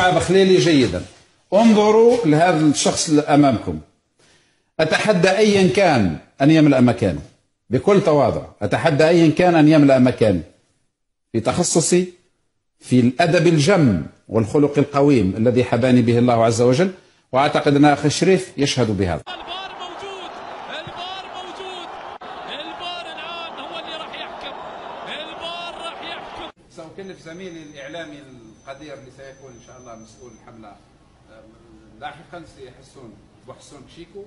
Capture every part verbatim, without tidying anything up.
اسمع بخليلي جيدا، انظروا لهذا الشخص أمامكم. أتحدى أيا كان أن يملأ مكانه بكل تواضع، أتحدى أيا كان أن يملأ مكاني في تخصصي في الأدب الجم والخلق القويم الذي حباني به الله عز وجل، وأعتقد أن أخي الشريف يشهد بهذا. الفار موجود، الفار موجود، الفار الآن هو اللي راح يحكم، الفار راح يحكم. سأكلف زميلي الإعلامي القدير اللي سيكون إن شاء الله مسؤول الحملة لاحقا سيحسون بحسون شيكو.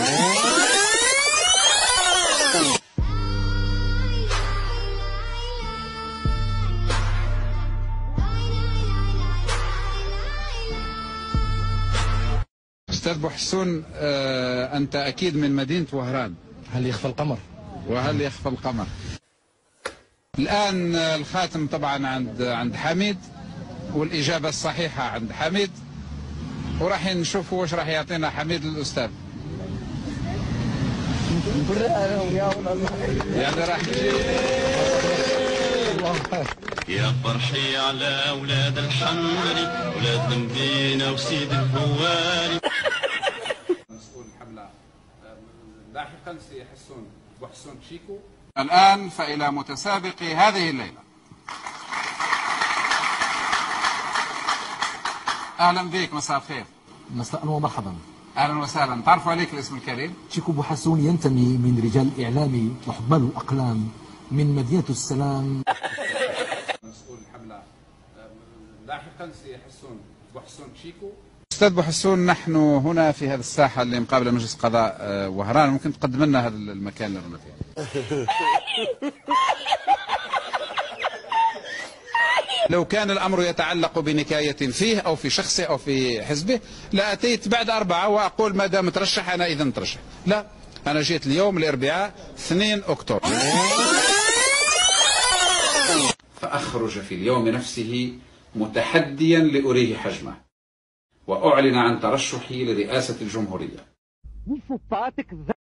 أستاذ بوحسون، آه أنت أكيد من مدينة وهران. هل يخفى القمر؟ وهل يخفى القمر؟ الآن الخاتم طبعا عند عند حميد، والإجابة الصحيحة عند حميد، وراح نشوفوا واش راح يعطينا حميد الأستاذ. يعني راح يا فرحي على أولاد الحمري، أولاد المدينة وسيد الهواري. مسؤول الحملة لاحقا سيحسون بحسون شيكو. الآن فإلى متسابقي هذه الليلة. أهلا بك، مساء الخير. مساء ومرحبا. أهلا وسهلا. تعرفوا عليك الاسم الكريم؟ شيكو بوحسون ينتمي من رجال الإعلام وحمال الأقلام من مدينة السلام. مسؤول الحملة لاحقا سيحسون بحسون شيكو. أستاذ بوحسون، نحن هنا في هذه الساحة اللي مقابلة مجلس قضاء وهران، ممكن تقدم لنا هذا المكان اللي رانا فيه؟ لو كان الأمر يتعلق بنكاية فيه أو في شخصه أو في حزبه لأتيت بعد أربعة وأقول ما دام ترشح أنا إذا ترشح. لا، أنا جيت اليوم الأربعاء اثنين أكتوبر، فأخرج في اليوم نفسه متحديا لأريه حجمه، وأعلن عن ترشحي لرئاسة الجمهورية.